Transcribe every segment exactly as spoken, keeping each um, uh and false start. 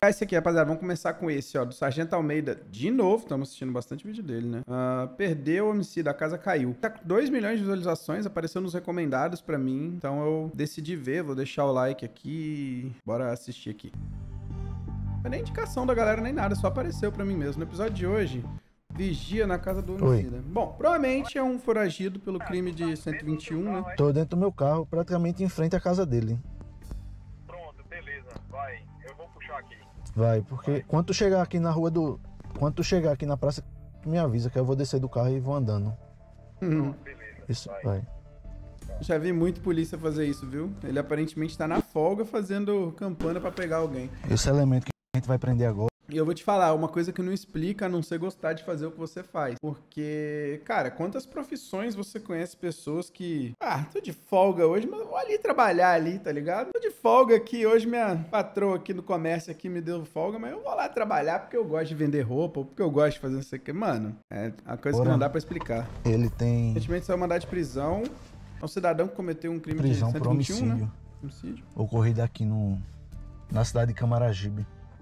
Esse aqui, rapaziada, vamos começar com esse, ó, do Sargento Almeida. De novo, estamos assistindo bastante vídeo dele, né? Uh, perdeu o homicídio, a casa caiu. Tá com dois milhões de visualizações, apareceu nos recomendados pra mim. Então eu decidi ver, vou deixar o like aqui. Bora assistir aqui. Não é nem indicação da galera, nem nada, só apareceu pra mim mesmo. No episódio de hoje, vigia na casa do homicida. Oi. Bom, provavelmente é um foragido pelo crime de cento e vinte e um, né? Tô dentro do meu carro, praticamente em frente à casa dele. Pronto, beleza, vai. Eu vou puxar aqui. Vai, porque vai. Quando tu chegar aqui na rua do... Quando tu chegar aqui na praça, tu me avisa que eu vou descer do carro e vou andando. Uhum. Pronto, beleza. Isso, vai. vai. Já vi muito polícia fazer isso, viu? Ele aparentemente tá na folga fazendo campana pra pegar alguém. Esse elemento que a gente vai prender agora. E eu vou te falar, uma coisa que não explica a não ser gostar de fazer o que você faz. Porque, cara, quantas profissões você conhece pessoas que... Ah, tô de folga hoje, mas vou ali trabalhar ali, tá ligado? Tô de folga aqui, hoje minha patroa aqui no comércio aqui me deu folga, mas eu vou lá trabalhar porque eu gosto de vender roupa, ou porque eu gosto de fazer isso aqui. Mano, é uma coisa Porra, que não dá pra explicar. Ele tem... Recentemente saiu mandado de prisão. É um cidadão que cometeu um crime prisão de cento e vinte e um, por homicídio. Né? Homicídio. Ocorrido aqui no... na cidade de Camaragibe.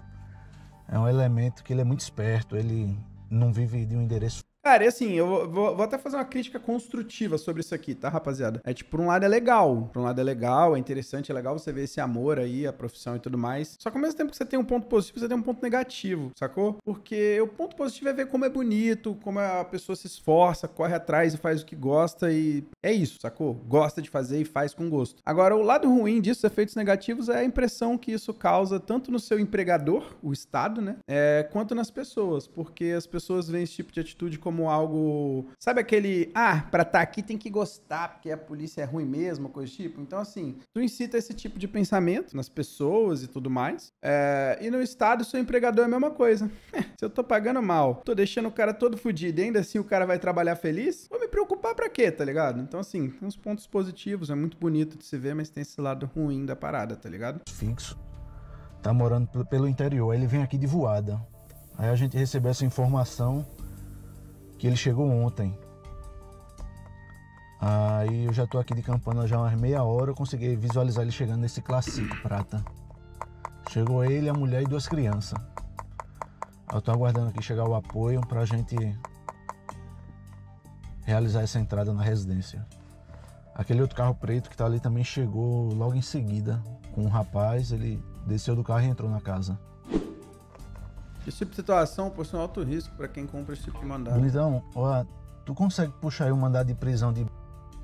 É um elemento que ele é muito esperto, ele não vive de um endereço. Cara, e assim, eu vou, vou até fazer uma crítica construtiva sobre isso aqui, tá, rapaziada? É tipo, por um lado é legal, por um lado é legal, é interessante, é legal você ver esse amor aí, a profissão e tudo mais. Só que ao mesmo tempo que você tem um ponto positivo, você tem um ponto negativo, sacou? Porque o ponto positivo é ver como é bonito, como a pessoa se esforça, corre atrás e faz o que gosta e é isso, sacou? Gosta de fazer e faz com gosto. Agora, o lado ruim disso, os efeitos negativos, é a impressão que isso causa tanto no seu empregador, o Estado, né? É, quanto nas pessoas, porque as pessoas veem esse tipo de atitude como como algo... Sabe aquele... Ah, pra estar aqui tem que gostar, porque a polícia é ruim mesmo, coisa do tipo. Então, assim, tu incita esse tipo de pensamento nas pessoas e tudo mais. É... E no Estado, seu empregador é a mesma coisa. Se eu tô pagando mal, tô deixando o cara todo fudido e ainda assim o cara vai trabalhar feliz, vou me preocupar pra quê, tá ligado? Então, assim, tem uns pontos positivos, é muito bonito de se ver, mas tem esse lado ruim da parada, tá ligado? Fixo. Tá morando pelo interior, ele vem aqui de voada. Aí a gente recebeu essa informação que ele chegou ontem. Aí eu já tô aqui de campana já umas meia hora, eu consegui visualizar ele chegando nesse Classico prata. Chegou ele, a mulher e duas crianças. Eu tô aguardando aqui chegar o apoio pra gente realizar essa entrada na residência. Aquele outro carro preto que tá ali também chegou logo em seguida com um rapaz, ele desceu do carro e entrou na casa. Esse tipo de situação possui um alto risco para quem compra esse tipo de mandado. Bonitão, ó, tu consegue puxar aí um mandado de prisão de...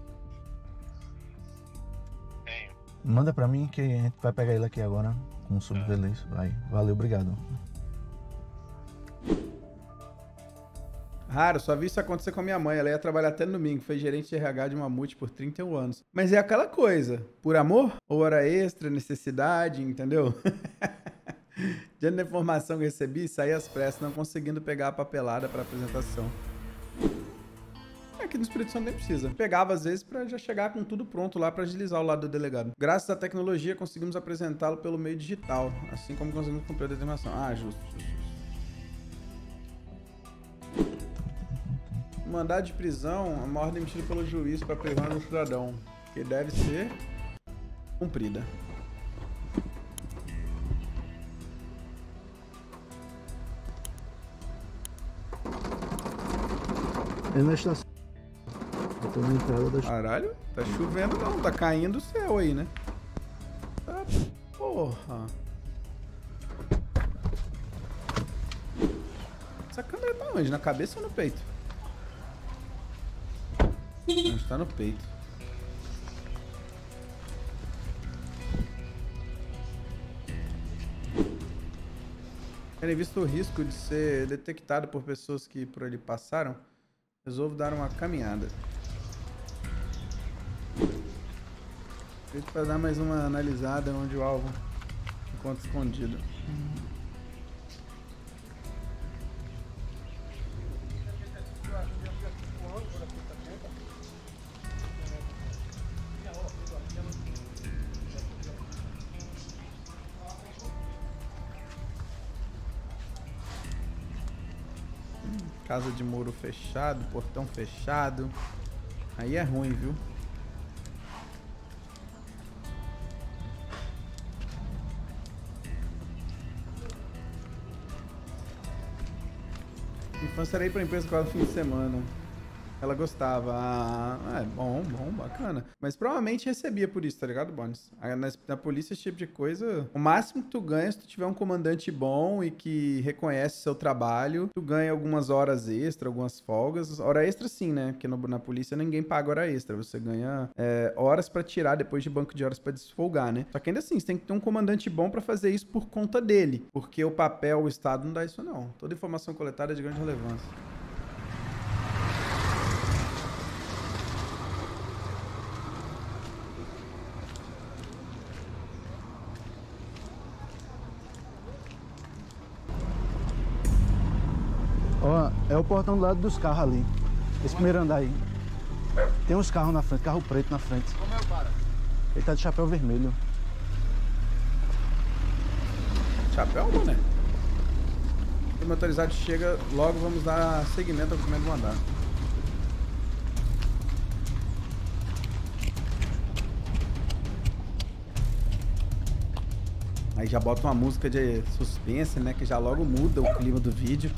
Tenho. Manda pra mim que a gente vai pegar ele aqui agora com o subvelês. Vai, valeu, obrigado. Raro, só vi isso acontecer com a minha mãe. Ela ia trabalhar até no domingo, foi gerente de R H de uma multi por trinta e um anos. Mas é aquela coisa, por amor, ou hora extra, necessidade, entendeu? Diante da informação que recebi, saí às pressas, não conseguindo pegar a papelada para apresentação. Aqui no Espírito Santo nem precisa. Pegava às vezes para já chegar com tudo pronto lá para agilizar o lado do delegado. Graças à tecnologia conseguimos apresentá-lo pelo meio digital, assim como conseguimos cumprir a determinação. Ah, justo, justo, justo. Mandado de prisão é uma ordem emitida pelo juiz para prisão do cidadão, que deve ser cumprida. É na estação. Eu tô na entrada da estação. Caralho, tá chovendo não, tá caindo o céu aí, né? Ah, porra. Essa câmera tá onde? Na cabeça ou no peito? Não, está no peito. Tendo visto o risco de ser detectado por pessoas que por ali passaram, resolvo dar uma caminhada. Feito para dar mais uma analisada onde o alvo encontra escondido. Casa de muro fechado, portão fechado. Aí é ruim, viu? infância era ir pra empresa quase fim de semana. Ela gostava. Ah, é bom, bom, bacana. Mas provavelmente recebia por isso, tá ligado, Bones? Na, na polícia, esse tipo de coisa... O máximo que tu ganha, se tu tiver um comandante bom e que reconhece seu trabalho, tu ganha algumas horas extra, algumas folgas. Hora extra sim, né? Porque no, na polícia ninguém paga hora extra. Você ganha é, horas pra tirar depois de banco de horas pra desfolgar, né? Só que ainda assim, você tem que ter um comandante bom pra fazer isso por conta dele. Porque o papel, o Estado não dá isso não. Toda informação coletada é de grande relevância. Ó, é o portão do lado dos carros ali. Esse primeiro andar aí. Tem uns carros na frente, carro preto na frente. Como é o cara? Ele tá de chapéu vermelho. Chapéu, mané? O motorizado chega, logo vamos dar seguimento ao primeiro andar. Aí já bota uma música de suspense, né? Que já logo muda o clima do vídeo.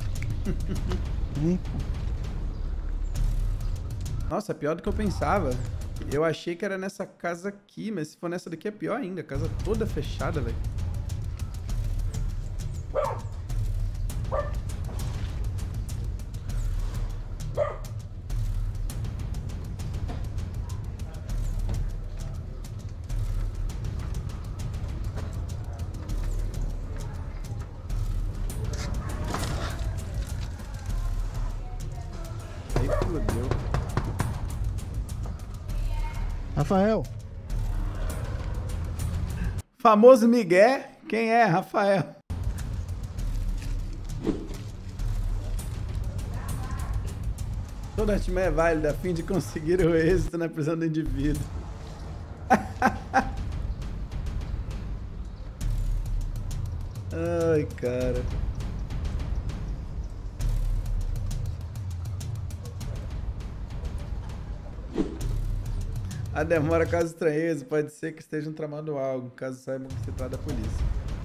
Nossa, é pior do que eu pensava. Eu achei que era nessa casa aqui, mas se for nessa daqui é pior ainda. A casa toda fechada, velho. Rafael. Famoso Miguel. Quem é, Rafael? Toda artimanha é válida a fim de conseguir o êxito na prisão do indivíduo. Ai, cara. A demora caso estranheza, pode ser que estejam tramando algo, caso saibam que se trata da polícia.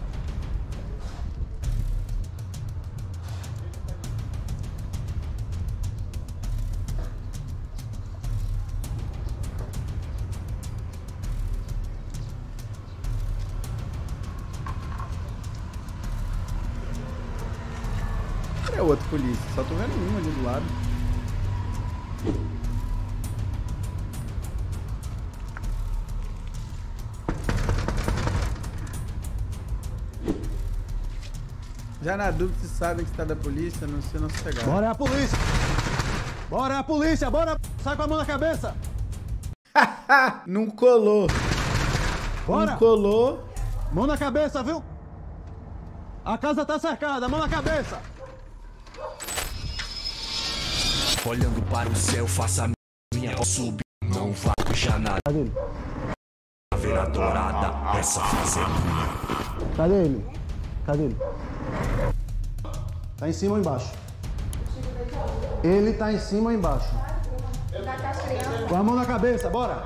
É outro polícia, só tô vendo um ali do lado. Já na dúvida, se sabem que está da polícia, não sei não se pegar. Bora a polícia! Bora a polícia! Bora! Sai com a mão na cabeça! Não colou. Bora! Não colou. Mão na cabeça, viu? A casa tá cercada, mão na cabeça! Olhando para o céu, faça a minha subir, não vá já nada. Cadê ele? Caveira dourada, essa frase é minha. Cadê ele? Cadê ele? Tá em cima ou embaixo? Ele tá em cima ou embaixo? Com a mão na cabeça, bora!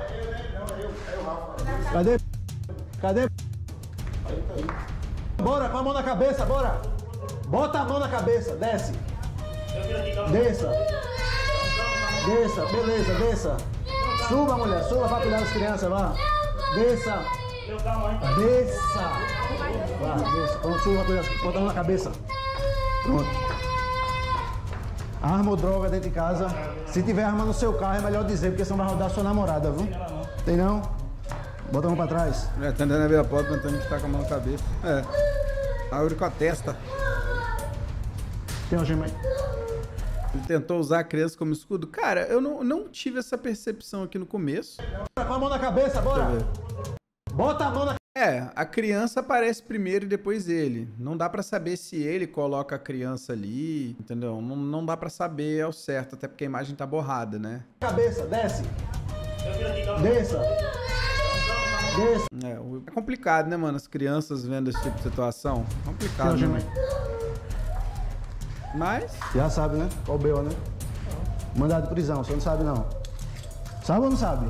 Cadê? Cadê? Bora, com a mão na cabeça, bora! Bota a mão na cabeça, desce! Desça! Desça, beleza, desça! Suba, mulher, suba pra cuidar das crianças, vá! Desça! Desça! Vá, desça! Pronto, suba pra cuidar, bota a mão na cabeça! Pronto. Arma ou droga dentro de casa. Se tiver arma no seu carro, é melhor dizer, porque senão vai rodar a sua namorada, viu? Tem não? Bota a mão pra trás. É, tá andando a ver a porta, tentando que tá com a mão na cabeça. É. Abre com a testa. Tem uma gema aí. Ele tentou usar a criança como escudo. Cara, eu não, não tive essa percepção aqui no começo. Bora, com a mão na cabeça, bora! Bota a mão na É, a criança aparece primeiro e depois ele. Não dá pra saber se ele coloca a criança ali, entendeu? Não, não dá pra saber ao certo, até porque a imagem tá borrada, né? cabeça, desce! Desça! Desça! É, o- é complicado, né, mano? As crianças vendo esse tipo de situação. Tem Complicado, uma gema né? aí. Mas, Já sabe, né? Qual o B O, né? Mandado de prisão, você não sabe não. Sabe ou não sabe?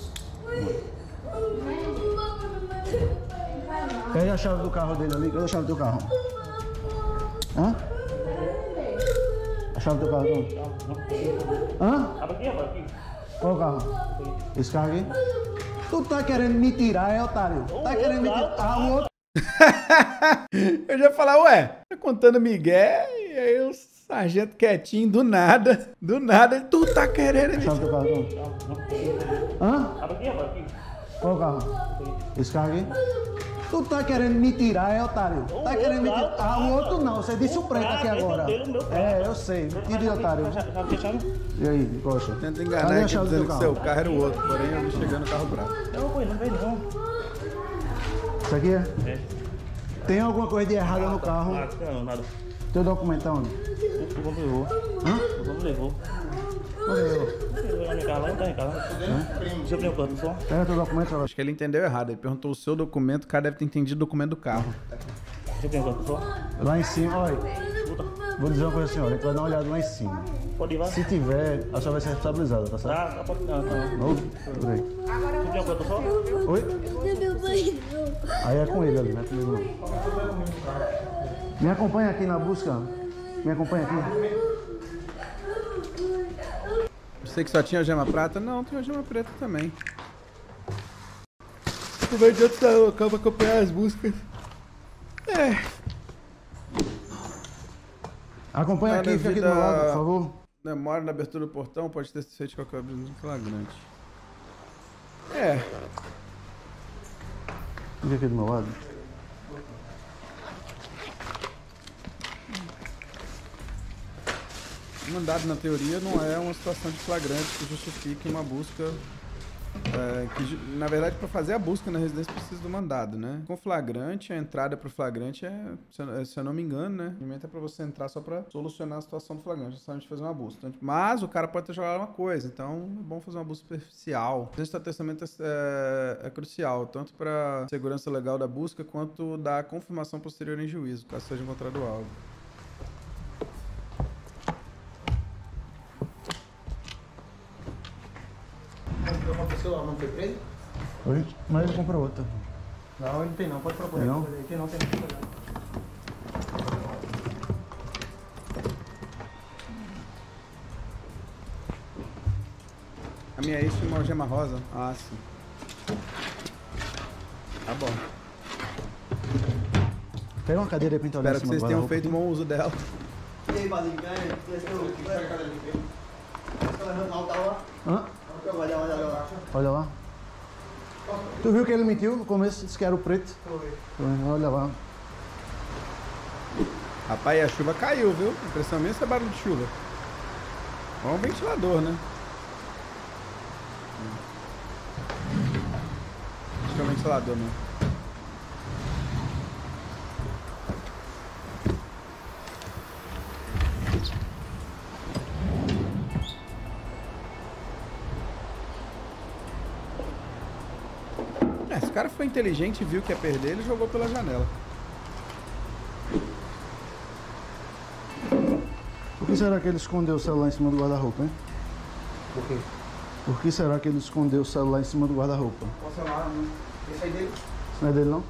Pede a chave do carro dele ali. Cadê a chave do teu carro? Hã? A chave do carro, Tom? Hã? Abre aqui, rapaz, aqui. Qual carro? Esse carro aqui? Tu tá querendo me tirar, é, otário? Tá querendo me tirar? Ah, o outro. Eu já ia falar, ué, tá contando migué, e aí o sargento quietinho, do nada, do nada, tu tá querendo me Chave do carro, Tom? Hã? Abre aqui, rapaz, aqui. Qual carro? Esse carro aqui? Tu tá querendo me tirar, é, otário? Tá querendo me tirar? Ah, o outro não, você disse o preto aqui agora. É, eu sei. Tire, otário. E aí, Coxa? Tenta enganar aqui dizendo que seu carro era o outro, porém eu vi chegando no carro bravo. Não, pô, não vem não. Isso aqui é? É. Tem alguma coisa de errado no carro? Nada, não, nada. Teu documento tá onde? O dono levou. Hã? O dono levou. Onde eu? Levou na minha casa lá, não tá em casa. Deixa eu abrir o canto só. Pega teu documento, Acho que ele entendeu errado, ele perguntou o seu documento, o cara deve ter entendido o documento do carro. Deixa eu abrir o canto só. lá em cima, olha. Vou dizer uma coisa assim, olha, a gente vai dar uma olhada lá em cima. Pode ir lá? Se tiver, a senhora vai ser responsabilizada, tá certo? Ah, tá, pode. Ah, tá. Ô, peraí. Deixa eu abrir o canto só. Oi? Aí é com ele ali, não é comigo não. Me acompanha aqui na busca. Me acompanha aqui. Você que só tinha gema prata? Não, tem a gema preta também. Não vai adiantar, eu acabo acompanhar as buscas. É. Acompanha Não, aqui, fica aqui do devido meu lado, a- por favor. Demora na abertura do portão, pode ter sido feito de qualquer abrigo flagrante. É. Fica aqui do meu lado. Mandado, na teoria, não é uma situação de flagrante que justifique uma busca. É, que, ju- na verdade, para fazer a busca na residência precisa do mandado, né? Com flagrante, a entrada para o flagrante é, se eu, se eu não me engano, né? É para você entrar só para solucionar a situação do flagrante, só a gente fazer uma busca. Então, mas o cara pode ter jogado uma coisa, então é bom fazer uma busca superficial. O testamento é, é crucial, tanto para segurança legal da busca quanto da confirmação posterior em juízo, caso seja encontrado algo. Não foi preso? Oi? Mas ele comprou outra. Não, ele tem não, pode procurar. Tem não? Ele tem não, tem não. A minha ex tinha uma gema rosa. Ah, sim. Tá bom. Pega uma cadeira aí pra gente olhar Espero em que cima vocês do tenham guarda-roupa. feito bom uso dela. E aí, Badinho, ganha? Hã? Olha lá. Tu viu que ele mentiu no começo? Disse que era o preto. Olha lá. Rapaz, e a chuva caiu, viu? A impressão minha é barulho de chuva. É um ventilador, né? Acho que é um ventilador, né? É, se o cara foi inteligente e viu que ia perder, ele jogou pela janela. Por que será que ele escondeu o celular em cima do guarda-roupa, hein? Por quê? Por que será que ele escondeu o celular em cima do guarda-roupa? Qual celular? Esse aí dele? Isso não é dele, não?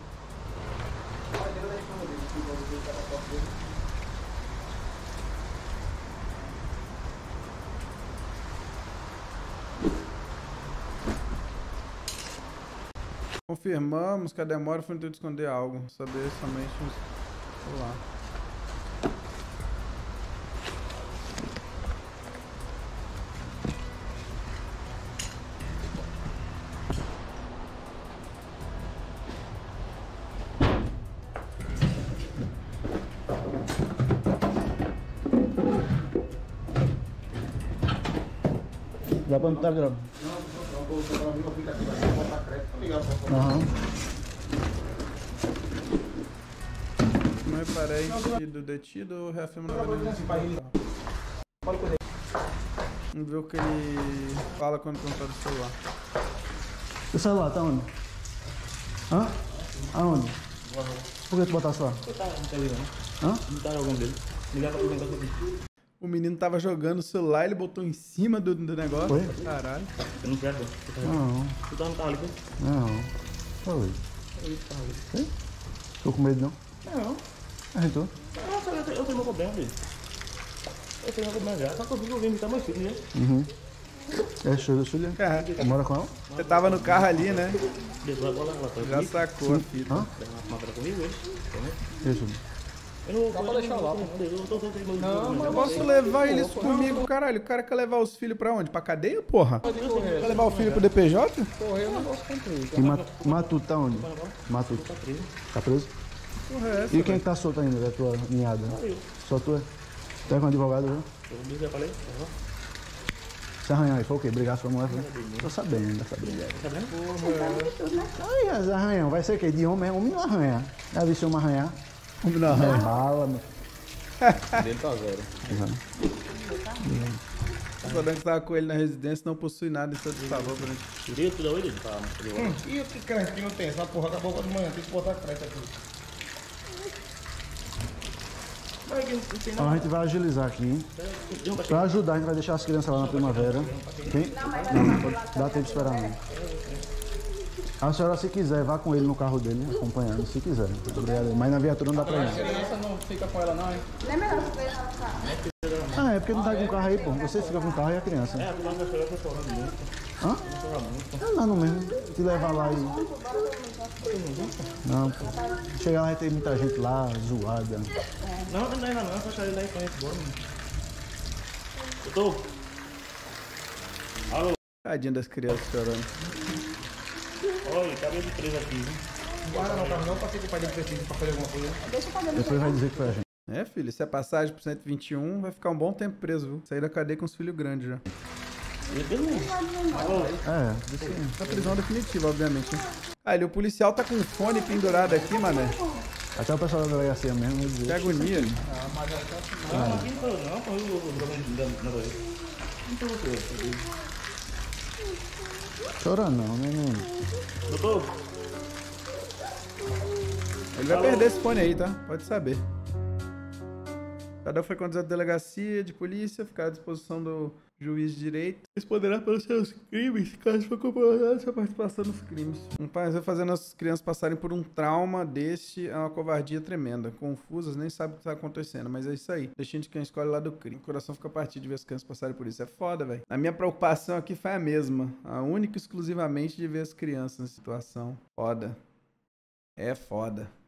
Confirmamos que a demora foi no intuito de esconder algo. Saber somente os... Sei lá. Dá pra não estar gravando. Aham. Não reparei que do detido reafirma na verdade. Vamos ver o que ele fala quando perguntar do celular. O celular tá onde? Hã? Aonde? Por que tu botasse lá? Não tá ligando. Hã? Não tá jogando dele. Ligar pra ligar pra O menino tava jogando o celular, ele botou em cima do, do negócio. Foi? Caralho. Eu não quero. Não, Tu tá no carro ali, foi? não. Falei. Eu tava ali. Tô com medo não? Não. Arretou. Nossa, eu tenho eu tenho meu problema, filho. Eu tenho que já. Só que eu vi que eu vim imitar meu filho, né? Uhum. É show da Julia? É. Mora com ela? Você tava no carro ali, né? Deixa eu bola, ela tá Já sacou a fita. Hã? uma pra comigo hoje. Isso. Eu não vou deixar lá, pô. Eu tô tentando. Não, mas Eu posso levar eles comigo, caralho. O cara quer levar os filhos pra onde? Pra cadeia, porra? Quer levar o filho pro D P J? Correr eu não posso cumprir. E Mat- Matuto tá onde? Matuto. Tá preso? Porra, é essa, E quem tá solto ainda da tua ninhada? Só tu é? Tá com advogado já? Eu já falei. Se arranhar aí, foi o quê? Brigar com a mulher? Foi? Tô sabendo dessa briga. Tá vendo? Aí, as arranhão, vai ser o quê? De homem, homem não arranha. Já vi se homem arranhar? Homem não arranha. Bala, meu. Dele tá zero. Tô sabendo que tava com ele na residência, não possui nada em seu desfavor pra gente. Tirei tudo da orelha, tá? E o que crente que não tem? Essa porra acabou de manhã, tem que botar crente aqui. Então a gente vai agilizar aqui. Pra ajudar, a gente vai deixar as crianças lá na primavera. Quem? Não, não pode. Dá tempo de esperar não. A senhora, se quiser, vá com ele no carro dele, acompanhando, se quiser. Obrigado. Mas na viatura não dá pra ir. A criança não fica com ela não, hein? Não é melhor você deixar no carro. Ah, é porque não tá com o carro aí, pô. Você fica com o carro e a criança. É, a criança chegou aqui chorando muito. Hã? Não, não, não mesmo. Te levar lá e... Não, pô. Chegar lá vai ter muita gente lá, zoada. Não, não, não, não, só sair daí pra gente embora. Eu tô. Alô? Tadinha das crianças chorando. Olha, cabelo de três aqui, viu? Guarda não, carro não, passei que o pai dele precisa pra fazer alguma coisa. Deixa eu fazer Depois vai dizer que foi a gente. É, filho, se é passagem pro cento e vinte e um, vai ficar um bom tempo preso, viu? Sair da cadeia com os filhos grandes já. É, isso aí. Tá prisão definitiva, obviamente. Hein? Ah, ele, o policial tá com um fone pendurado aqui, mané. Até o pessoal da delegacia mesmo vai dizer. Que agonia. Não, aqui não foi eu não, foi o dragão na dois. Não foi você. Chora não, né, neném? Doutor? Ele vai perder esse fone aí, tá? Pode saber. Cada um foi conduzido à delegacia de polícia, ficar à disposição do juiz de direito. Responderá pelos seus crimes, caso for comprovada sua participação nos crimes. Um pai vai fazendo as crianças passarem por um trauma deste, é uma covardia tremenda. Confusas, nem sabe o que está acontecendo, mas é isso aí. Destino de quem escolhe lá do crime. O coração fica partido de ver as crianças passarem por isso. É foda, velho. A minha preocupação aqui foi a mesma. A única e exclusivamente de ver as crianças em situação. Foda. É foda.